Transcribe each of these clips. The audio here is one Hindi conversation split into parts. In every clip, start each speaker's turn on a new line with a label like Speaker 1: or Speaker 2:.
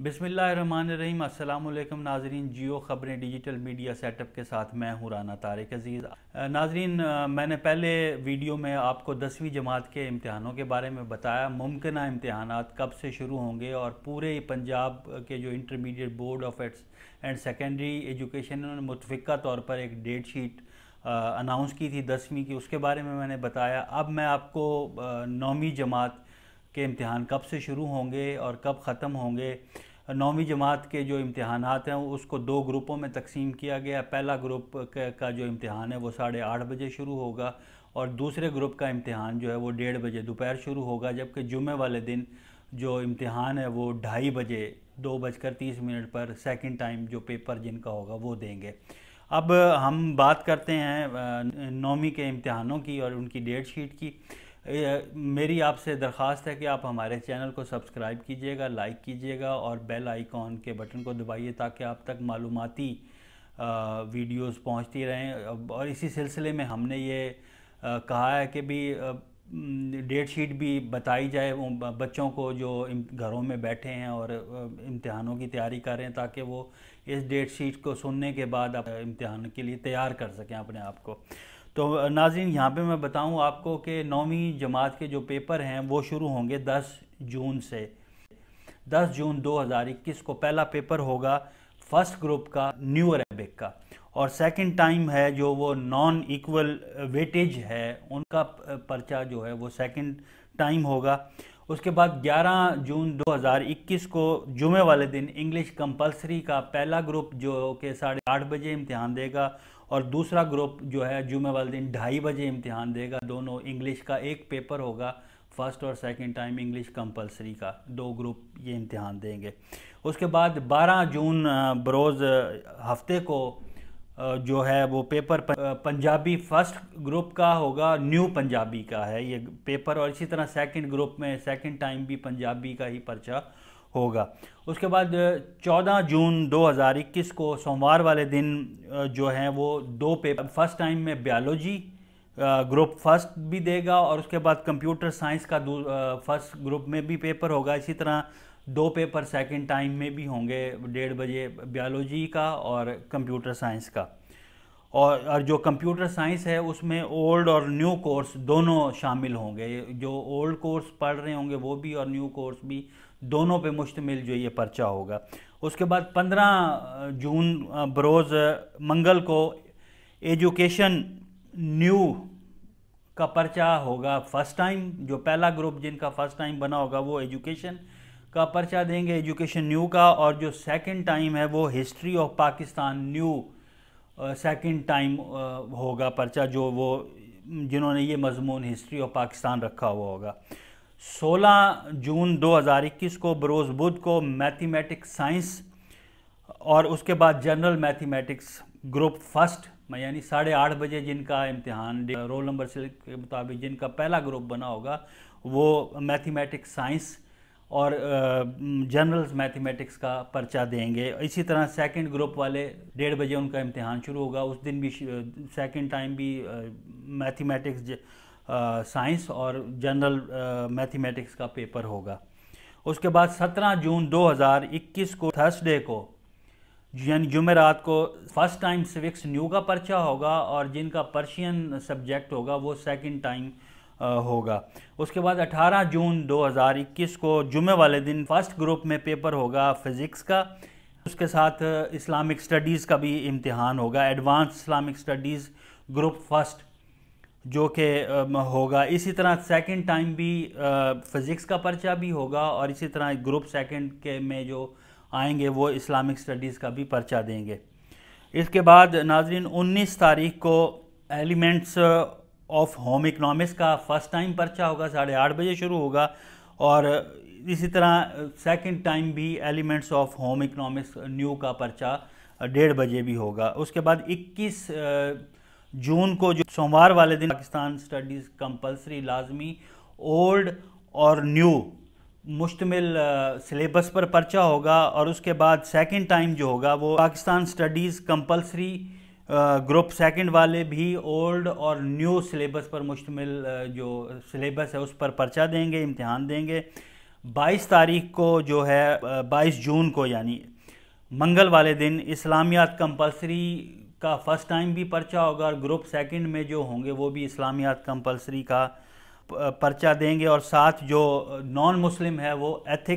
Speaker 1: बिस्मिल्लाहिर्रहमानिर्रहीम। अस्सलाम वालेकुम नाजरीन। जियो खबरें डिजिटल मीडिया सेटअप के साथ मैं हूँ राना तारिक अजीज़। नाजरीन, मैंने पहले वीडियो में आपको 10वीं जमात के इम्तहानों के बारे में बताया, मुमकिन इम्तहानात कब से शुरू होंगे, और पूरे पंजाब के जो intermediate board of and secondary education, उन्होंने मुतफ़िका तौर पर एक डेट शीट अनाउंस की थी 10वीं की, उसके बारे में मैंने बताया। अब मैं आपको 9वीं जमात के इम्तहान कब से शुरू होंगे और कब ख़त्म होंगे। 9वीं जमात के जो इम्तहानात हैं उसको 2 ग्रुपों में तकसीम किया गया। पहला ग्रुप का जो इम्तहान है वो 8:30 बजे शुरू होगा, और दूसरे ग्रुप का इम्तहान जो है वो 1:30 बजे दोपहर शुरू होगा, जबकि जुमे वाले दिन जो इम्तहान है वो 2:30 बजे 2:30 पर सेकंड टाइम जो पेपर जिनका होगा वो देंगे। अब हम बात करते हैं 9वीं के इम्तहानों की और उनकी डेट शीट की। मेरी आपसे दरख्वास्त है कि आप हमारे चैनल को सब्सक्राइब कीजिएगा, लाइक कीजिएगा और बेल आइकॉन के बटन को दबाइए ताकि आप तक मालूमाती वीडियोस पहुंचती रहें। और इसी सिलसिले में हमने ये कहा है कि भी डेट शीट भी बताई जाए बच्चों को जो घरों में बैठे हैं और इम्तहानों की तैयारी कर रहे हैं, ताकि वो इस डेट शीट को सुनने के बाद आप इम्तहान के लिए तैयार कर सकें अपने आप को। तो नाज़रीन, यहाँ पे मैं बताऊँ आपको कि 9वीं जमात के जो पेपर हैं वो शुरू होंगे 10 जून से। 10 जून 2021 को पहला पेपर होगा फर्स्ट ग्रुप का न्यू अरेबिक का, और सेकंड टाइम है जो वो नॉन इक्वल वेटेज है उनका पर्चा जो है वो सेकंड टाइम होगा। उसके बाद 11 जून 2021 को जुमे वाले दिन इंग्लिश कंपलसरी का पहला ग्रुप जो कि 8:30 बजे इम्तहान देगा, और दूसरा ग्रुप जो है जुमे वाले दिन 2:30 बजे इम्तहान देगा। दोनों इंग्लिश का एक पेपर होगा, फर्स्ट और सेकंड टाइम इंग्लिश कंपलसरी का 2 ग्रुप ये इम्तहान देंगे। उसके बाद 12 जून बरोज़ हफ्ते को जो है वो पेपर पंजाबी फर्स्ट ग्रुप का होगा, न्यू पंजाबी का है ये पेपर, और इसी तरह सेकंड ग्रुप में सेकंड टाइम भी पंजाबी का ही पर्चा होगा। उसके बाद 14 जून 2021 को सोमवार वाले दिन जो है वो 2 पेपर, फर्स्ट टाइम में बायोलॉजी ग्रुप फर्स्ट भी देगा, और उसके बाद कंप्यूटर साइंस का फर्स्ट ग्रुप में भी पेपर होगा। इसी तरह 2 पेपर सेकंड टाइम में भी होंगे 1:30 बजे, बायोलॉजी का और कंप्यूटर साइंस का। और जो कंप्यूटर साइंस है उसमें ओल्ड और न्यू कोर्स दोनों शामिल होंगे। जो ओल्ड कोर्स पढ़ रहे होंगे वो भी और न्यू कोर्स भी, दोनों पे मुश्तमिल जो ये पर्चा होगा। उसके बाद 15 जून बरोज़ मंगल को एजुकेशन न्यू का पर्चा होगा फर्स्ट टाइम। जो पहला ग्रुप जिनका फर्स्ट टाइम बना होगा वो एजुकेशन का पर्चा देंगे, एजुकेशन न्यू का। और जो सेकंड टाइम है वो history of Pakistan new second time होगा पर्चा, जो वो जिन्होंने ये मजमून हिस्ट्री ऑफ पाकिस्तान रखा हुआ होगा। 16 जून 2021 को बरोज़ बुध को मैथमेटिक्स साइंस, और उसके बाद जनरल मैथमेटिक्स ग्रुप फर्स्ट यानी 8:30 बजे जिनका इम्तिहान रोल नंबर के मुताबिक जिनका पहला ग्रुप बना होगा वो मैथमेटिक्स साइंस और जनरल मैथमेटिक्स का पर्चा देंगे। इसी तरह सेकंड ग्रुप वाले 1:30 बजे उनका इम्तिहान शुरू होगा, उस दिन भी सेकंड टाइम भी मैथमेटिक्स साइंस और जनरल मैथमेटिक्स का पेपर होगा। उसके बाद 17 जून 2021 को थर्सडे को यानी जुमेरात को फर्स्ट टाइम सिविक्स न्यू का पर्चा होगा, और जिनका पर्शियन सब्जेक्ट होगा वो सेकंड टाइम होगा। उसके बाद 18 जून 2021 को जुमे वाले दिन फर्स्ट ग्रुप में पेपर होगा फिज़िक्स का। उसके साथ इस्लामिक स्टडीज़ का भी इम्तिहान होगा, advance Islamic studies group first जो कि होगा। इसी तरह सेकंड टाइम भी फ़िज़िक्स का पर्चा भी होगा, और इसी तरह ग्रुप सेकंड के में जो आएंगे वो इस्लामिक स्टडीज़ का भी पर्चा देंगे। इसके बाद नाज़रीन 19 तारीख को एलिमेंट्स ऑफ होम इकनॉमिक्स का फर्स्ट टाइम पर्चा होगा, 8:30 बजे शुरू होगा, और इसी तरह सेकंड टाइम भी elements of home economics new का पर्चा 1:30 बजे भी होगा। उसके बाद 21 जून को जो सोमवार वाले दिन पाकिस्तान स्टडीज़ कंपलसरी लाजमी ओल्ड और न्यू मुश्तमिल सिलेबस पर पर्चा होगा, और उसके बाद सेकंड टाइम जो होगा वो Pakistan studies compulsory group second वाले भी ओल्ड और न्यू सिलेबस पर मुश्तमिल जो सिलेबस है उस पर पर्चा देंगे, इम्तिहान देंगे। 22 तारीख को जो है 22 जून को यानी मंगल वाले दिन इस्लामियात कंपलसरी का फ़र्स्ट टाइम भी पर्चा होगा और ग्रुप सेकंड में जो होंगे वो भी इस्लामियात कंपलसरी का पर्चा देंगे। और साथ जो नॉन मुस्लिम है वो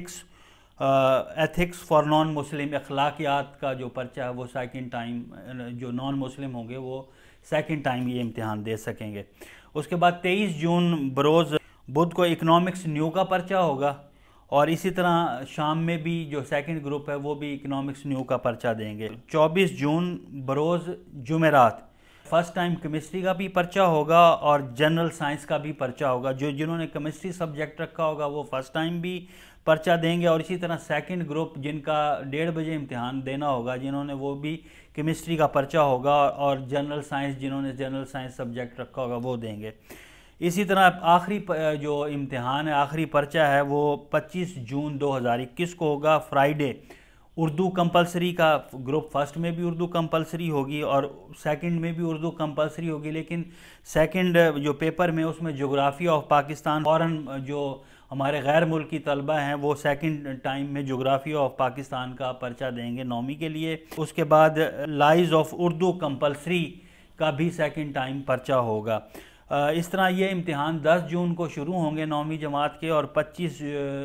Speaker 1: एथिक्स फॉर नॉन मुस्लिम, अखलाकियात का जो पर्चा है वो सेकंड टाइम, जो नॉन मुस्लिम होंगे वो सेकंड टाइम ये इम्तिहान दे सकेंगे। उसके बाद 23 जून बरोज़ बुध को इकनॉमिक्स न्यू का पर्चा होगा और इसी तरह शाम में भी जो सेकंड ग्रुप है वो भी इकनॉमिक्स न्यू का पर्चा देंगे। 24 जून बरोज़ जुमेरात फर्स्ट टाइम केमिस्ट्री का भी पर्चा होगा और जनरल साइंस का भी पर्चा होगा। जिन्होंने केमिस्ट्री सब्जेक्ट रखा होगा वो फर्स्ट टाइम भी पर्चा देंगे और इसी तरह सेकंड ग्रुप जिनका 1:30 बजे इम्तिहान देना होगा जिन्होंने वो भी केमिस्ट्री का पर्चा होगा और जनरल साइंस जिन्होंने जनरल साइंस सब्जेक्ट रखा होगा वो देंगे। इसी तरह आखिरी जो इम्तिहान है, आखिरी पर्चा है वो 25 जून 2021 को होगा, फ्राइडे। उर्दू कंपलसरी का ग्रुप फर्स्ट में भी उर्दू कंपलसरी होगी और सेकंड में भी उर्दू कंपलसरी होगी, लेकिन सेकंड जो पेपर में उसमें जोग्राफ़ी ऑफ पाकिस्तान, फ़ौरन जो हमारे गैर मुल्की तलबा हैं वो सेकंड टाइम में जोग्राफ़ी ऑफ पाकिस्तान का पर्चा देंगे 9वीं के लिए। उसके बाद लाइज ऑफ उर्दू कंपलसरी का भी सेकंड टाइम पर्चा होगा। इस तरह ये इम्तिहान 10 जून को शुरू होंगे 9वीं जमात के और 25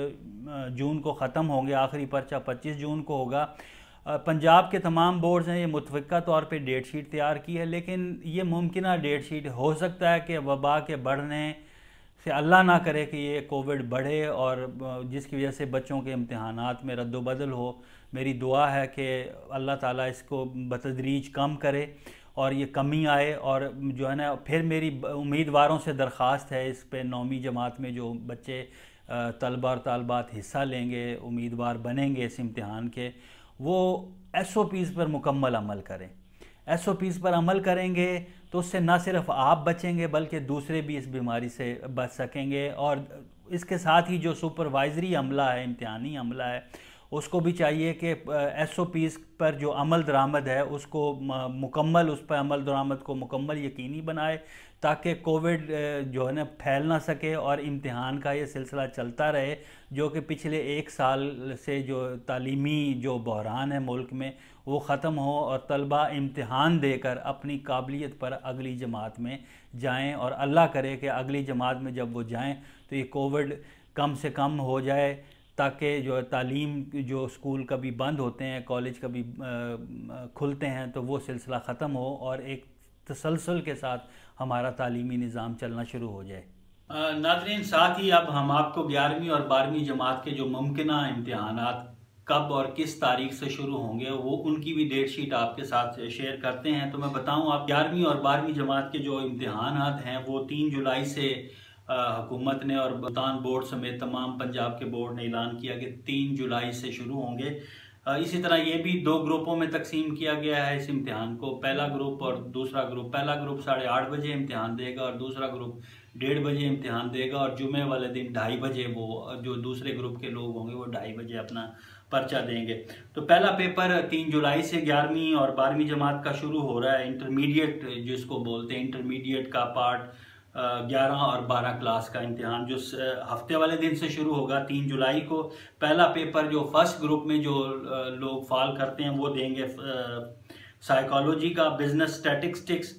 Speaker 1: जून को ख़त्म होंगे। आखिरी पर्चा 25 जून को होगा। पंजाब के तमाम बोर्ड्स हैं ये मुतफ़िक़ा तौर पे डेट शीट तैयार की है, लेकिन ये मुमकिन डेट शीट हो सकता है कि वबा के बढ़ने से अल्लाह ना करे कि ये कोविड बढ़े और जिसकी वजह से बच्चों के इम्तिहानात में रद्द-ओ-बदल हो। मेरी दुआ है कि अल्लाह ताला इसको बतदरीज कम करे और ये कमी आए। और जो है ना, फिर मेरी उम्मीदवारों से दरख्वास्त है इस पे 9वीं जमात में जो बच्चे तलबा और तालबात हिस्सा लेंगे, उम्मीदवार बनेंगे इस इम्तिहान के, वो SOPs पर मुकम्मल अमल करें। SOPs पर अमल करेंगे तो उससे ना सिर्फ आप बचेंगे बल्कि दूसरे भी इस बीमारी से बच सकेंगे। और इसके साथ ही जो सुपरवाइजरी अमला है, इम्तिहानी अमला है, उसको भी चाहिए कि SOPs पर जो अमल दरामद है उसको मुकम्मल, उस पर अमल दरामद को मुकम्मल यकीनी बनाए ताकि कोविड जो है ना फैल ना सके और इम्तिहान का ये सिलसिला चलता रहे, जो कि पिछले 1 साल से जो तालीमी जो बहरान है मुल्क में वो ख़त्म हो और तलबा इम्तिहान देकर अपनी काबिलियत पर अगली जमात में जाएं। और अल्लाह करे कि अगली जमात में जब वो जाएं तो ये कोविड कम से कम हो जाए ताकि जो तालीम, जो स्कूल कभी बंद होते हैं, कॉलेज कभी खुलते हैं, तो वो सिलसिला ख़त्म हो और एक तसलसल के साथ हमारा तालीमी निज़ाम चलना शुरू हो जाए। नाज़रीन, साथ ही अब हम आपको 11वीं और 12वीं जमात के जो मुमकिना इम्तिहानात कब और किस तारीख से शुरू होंगे वो उनकी भी डेट शीट आपके साथ शेयर करते हैं। तो मैं बताऊं, आप 11वीं और 12वीं जमात के जो इम्तिहानात हैं वो 3 जुलाई से हुकूमत ने और मुल्तान बोर्ड समेत तमाम पंजाब के बोर्ड ने ऐलान किया कि 3 जुलाई से शुरू होंगे। इसी तरह ये भी 2 ग्रुपों में तकसीम किया गया है इस इम्तिहान को, पहला ग्रुप और दूसरा ग्रुप। पहला ग्रुप 8:30 बजे इम्तिहान देगा और दूसरा ग्रुप 1:30 बजे इम्तिहान देगा और जुमे वाले दिन 2:30 बजे वो जो दूसरे ग्रुप के लोग होंगे वो 2:30 बजे अपना पर्चा देंगे। तो पहला पेपर 3 जुलाई से 11वीं और 12वीं जमात का शुरू हो रहा है। इंटरमीडिएट जिसको बोलते हैं, इंटरमीडिएट का पार्ट 11 और 12 क्लास का इम्तिहान जो हफ्ते वाले दिन से शुरू होगा 3 जुलाई को। पहला पेपर जो फर्स्ट ग्रुप में जो लोग फाल करते हैं वो देंगे साइकोलॉजी का, बिजनेस स्टैटिस्टिक्स,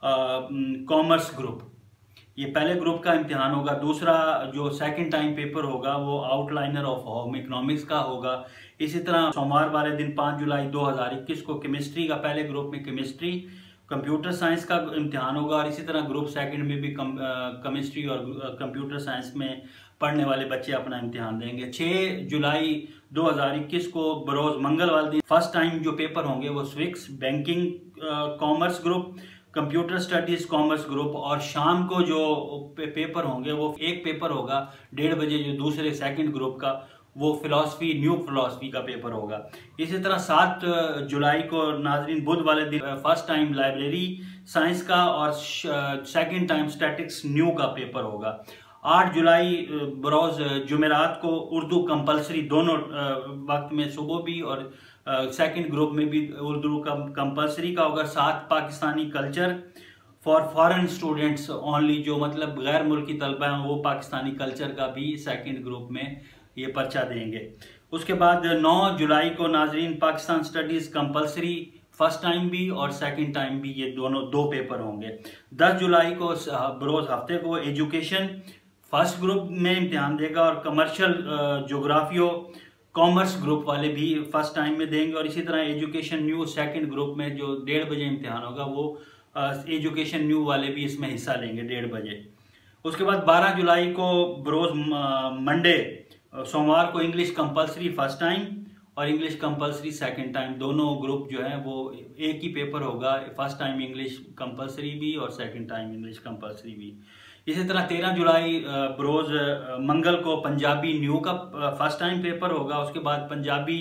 Speaker 1: कॉमर्स ग्रुप, ये पहले ग्रुप का इम्तिहान होगा। दूसरा जो सेकंड टाइम पेपर होगा वो आउटलाइनर ऑफ होम इकोनॉमिक्स का होगा। इसी तरह सोमवार वाले दिन 5 जुलाई 2021 को केमिस्ट्री का, पहले ग्रुप में केमिस्ट्री, कंप्यूटर साइंस का इम्तिहान होगा और इसी तरह ग्रुप सेकंड में भी केमिस्ट्री और कंप्यूटर साइंस में पढ़ने वाले बच्चे अपना इम्तिहान देंगे। 6 जुलाई 2021 को बरोज़ मंगल वाले दिन फर्स्ट टाइम जो पेपर होंगे वो स्विक्स, banking, commerce group, computer studies commerce group, और शाम को जो पेपर होंगे वो एक पेपर होगा 1:30 बजे जो दूसरे सेकंड ग्रुप का, वो फ़िलासफ़ी, न्यू फ़िलासफ़ी का पेपर होगा। इसी तरह 7 जुलाई को नाज़रीन बुध वाले दिन फर्स्ट टाइम लाइब्रेरी साइंस का और सेकंड टाइम स्टैटिक्स न्यू का पेपर होगा। 8 जुलाई बरोज़ जुमेरात को उर्दू कंपलसरी दोनों वक्त में, सुबह भी और सेकंड ग्रुप में भी उर्दू कंपलसरी का होगा। 7 Pakistani culture for foreign students only, जो मतलब गैर मुल्की तलबा हैं वो पाकिस्तानी कल्चर का भी सेकंड ग्रुप में ये पर्चा देंगे। उसके बाद 9 जुलाई को नाजरीन Pakistan studies compulsory first time भी और सेकंड टाइम भी, ये दोनों 2 पेपर होंगे। 10 जुलाई को बरोज़ हफ्ते को एजुकेशन फर्स्ट ग्रुप में इम्तिहान देगा और कमर्शियल जोग्राफियो कॉमर्स ग्रुप वाले भी फर्स्ट टाइम में देंगे। और इसी तरह एजुकेशन न्यू सेकंड ग्रुप में जो 1:30 बजे इम्तिहान होगा वो एजुकेशन न्यू वाले भी इसमें हिस्सा लेंगे 1:30 बजे। उसके बाद 12 जुलाई को बरोज़ मंडे सोमवार को इंग्लिश कंपलसरी फर्स्ट टाइम और इंग्लिश कंपलसरी सेकंड टाइम, दोनों ग्रुप जो है वो एक ही पेपर होगा, फर्स्ट टाइम इंग्लिश कंपलसरी भी और सेकंड टाइम इंग्लिश कंपलसरी भी। इसी तरह 13 जुलाई बरोज़ मंगल को पंजाबी न्यू का फर्स्ट टाइम पेपर होगा। उसके बाद पंजाबी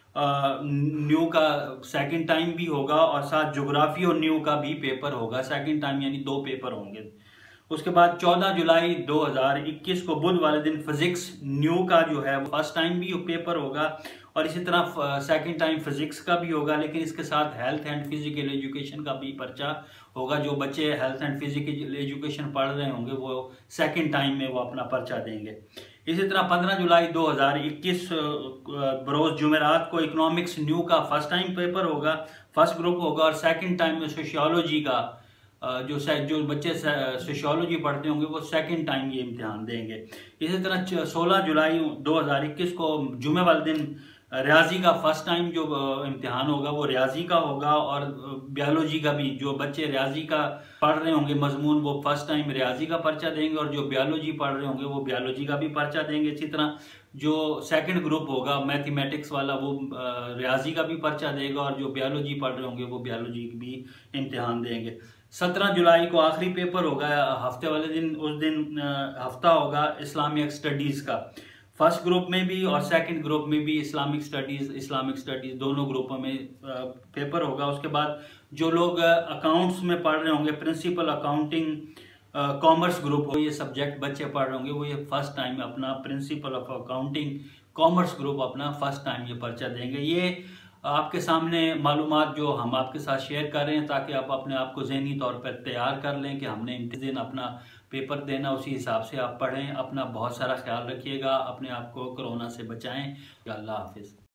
Speaker 1: न्यू का सेकंड टाइम भी होगा और साथ जोग्राफी और न्यू का भी पेपर होगा सेकंड टाइम, यानी 2 पेपर होंगे। उसके बाद 14 जुलाई 2021 को बुध वाले दिन फिजिक्स न्यू का जो है वो फर्स्ट टाइम भी पेपर होगा और इसी तरह सेकंड टाइम फिजिक्स का भी होगा, लेकिन इसके साथ हेल्थ एंड फिजिकल एजुकेशन का भी पर्चा होगा। जो बच्चे हेल्थ एंड फिजिकल एजुकेशन पढ़ रहे होंगे वो सेकंड टाइम में वो अपना पर्चा देंगे। इसी तरह 15 जुलाई 2021 बरोज़ जुमेरात को इकोनॉमिक्स न्यू का फर्स्ट टाइम पेपर होगा, फर्स्ट ग्रुप होगा और सेकंड टाइम में सोशियोलॉजी का जो बच्चे सोशियोलॉजी पढ़ते होंगे वो सेकंड टाइम ये इम्तिहान देंगे। इसी तरह 16 जुलाई 2021 को जुमे वाले दिन रियाजी का फर्स्ट टाइम जो इम्तिहान होगा वो रियाजी का होगा और बायोलॉजी का भी, जो बच्चे रियाजी का पढ़ रहे होंगे मजमून वो फर्स्ट टाइम रियाजी का पर्चा देंगे और जो बायोलॉजी पढ़ रहे होंगे वो बायोलॉजी का भी पर्चा देंगे। इसी तरह जो सेकंड ग्रुप होगा मैथमेटिक्स वाला वो रियाजी का भी पर्चा देगा और जो बायोलॉजी पढ़ रहे होंगे वो बायोलॉजी भी इम्तिहान देंगे। 17 जुलाई को आखिरी पेपर होगा हफ्ते वाले दिन, उस दिन हफ्ता होगा इस्लामिक स्टडीज़ का, फर्स्ट ग्रुप में भी और सेकंड ग्रुप में भी इस्लामिक स्टडीज़ दोनों ग्रुपों में पेपर होगा। उसके बाद जो लोग अकाउंट्स में पढ़ रहे होंगे, प्रिंसिपल अकाउंटिंग कॉमर्स ग्रुप हो, ये सब्जेक्ट बच्चे पढ़ रहे होंगे वो ये फर्स्ट टाइम अपना principle of accounting commerce group अपना फर्स्ट टाइम ये पर्चा देंगे। ये आपके सामने मालूमात जो हम आपके साथ शेयर कर रहे हैं ताकि आप अपने आप को ज़हनी तौर पर तैयार कर लें कि हमने इस दिन अपना पेपर देना, उसी हिसाब से आप पढ़ें। अपना बहुत सारा ख्याल रखिएगा, अपने आप को कोरोना से बचाएं। अल्लाह हाफिज़।